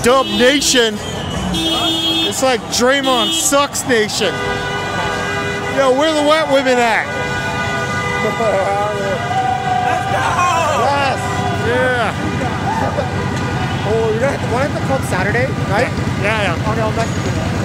Dub Nation. It's like Draymond Sucks Nation. Yo, where the wet women at? Let's go! Yes. Yeah. Oh, you're gonna want to have the club Saturday, right? Yeah. Okay, I'll message you.